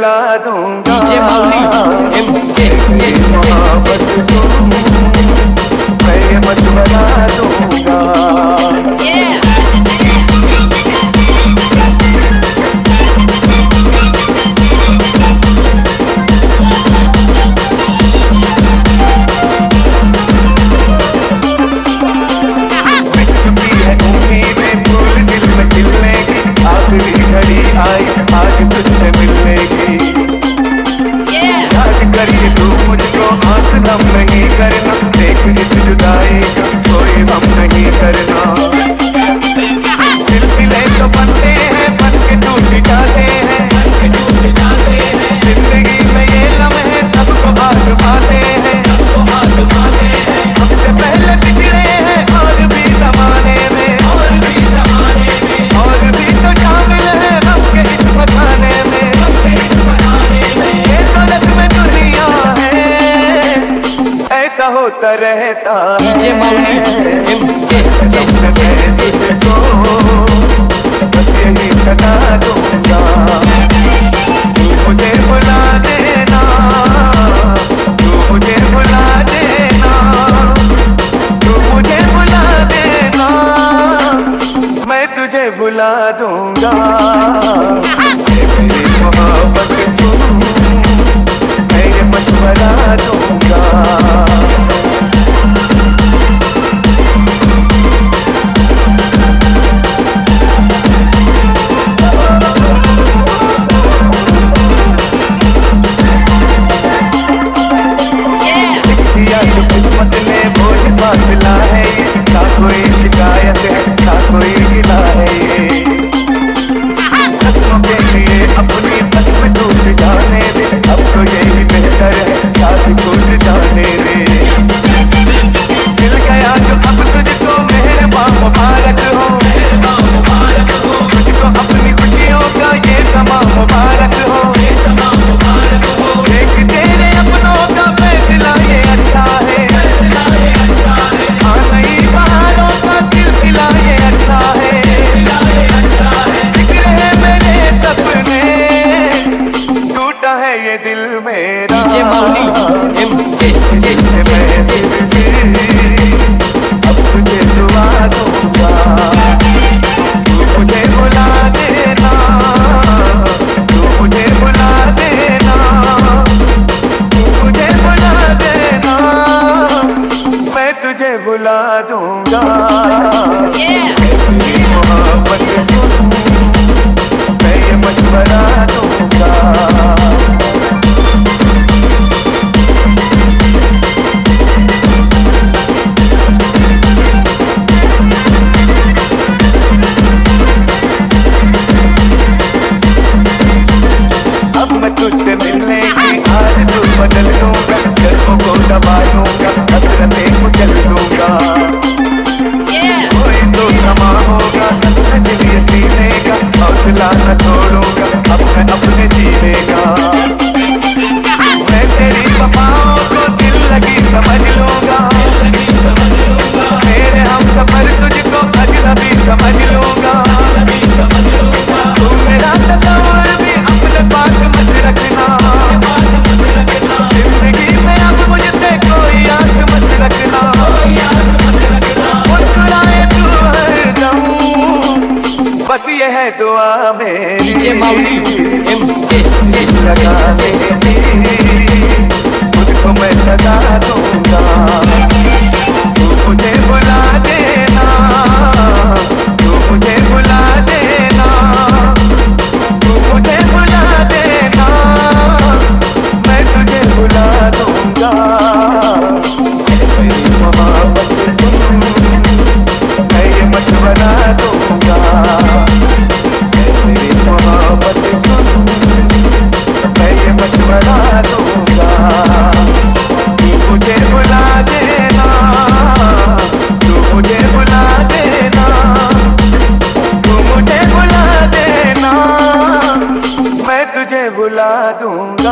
बुला दूंगा। डीजे मौली मोहब्बत तुम मैं ये मशवरा दूंगा। आखिरी घड़ी आई आज तुझसे मिलने की। याद करके तू मुझको आंख नम नहीं करना, देख इस जुदाई का कोई गम नहीं करना। सिलसिले तो बनते हैं बन के टूट जाते हैं, जिंदगी में ये लम्हे सबको आजमाते हैं। हमसे पहले बिछड़े हैं और भी जमाने में, और भी तो शामिल है हमके इस फसाने में। ये गलत में दुनिया है, ऐसा होता रहता है। डीजे मौली बस यही सदा दूंगा। तू मुझे बुला देना, तू मुझे बुला देना, तू मुझे बुला देना, मैं तुझे बुला दूंगा। मेरी मोहब्बत तुम मैं ये मशवरा दूंगा। किस्मत ने बोझ फासला है ये, ना कोई शिकायत है ना कोई गिला है ये। कस्मों के लिए अपनी बस में टूट जाने दे, अब तो यही बेहतर है साथ टूट जाने दे। मिल गया जो अब तुझको मेहरबान मुबारक हो, तुझको अपनी खुशियों का ये समा मुबारक हो। देख तेरे अपनों का फैसला ये अच्छा है, हाँ नई बहारों का सिलसिला ये अच्छा है। बिखरे हैं मेरे सपने, टूटा है ये दिल मेरा। डीजे मौली अब तुझे दुआ दूंगा। तू मुझे बुला देना, तू मुझे बुला देना, तू मुझे बुला देना, मैं तुझे बुला दूंगा। मेरी मोहब्बत तुम मैं ये मशवरा दूंगा। अब मैं तुझसे मिलने की आरज़ू बदल दूंगा, जज्बों को दबा दूंगा, हसरतें कुचल दूंगा। कोई तो समा होगा न दिल ये सीने का, हौसला न तोड़ूंगा अब मैं अपने जीने का। मैं तेरी वफाओं को दिल लगी समझ लूंगा, मेरे हम सफर तुझको अजनबी समझ लूंगा। तू मेरा तस्वीर भी अपने पास मत रखना, जिंदगी में अब मुझसे कोई आस मत रखना। मुस्कुराए तू हरदम, बस ये है दुआ मेरी। डीजे मौली लगा देती खुद मैं सदा दूंगा। तू मुझे बुला देना, तू मुझे बुला देना, तू मुझे बुला देना, मैं तुझे बुला दूंगा। मेरी मोहब्बत तुम मैं ये मशवरा दूंगा। मेरी मोहब्बत तुम मैं ये मशवरा दूंगा। तू मुझे बुला देना, तू मुझे बुला देना, तू मुझे बुला देना, मैं तुझे बुला दूंगा।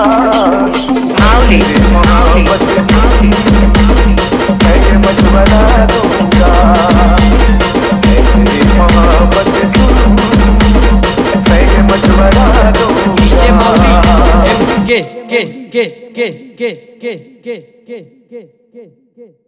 मेरी मोहब्बत मैं ये मशवरा दूंगा। मेरी मोहब्बत मैं ये मशवरा दूंगा। के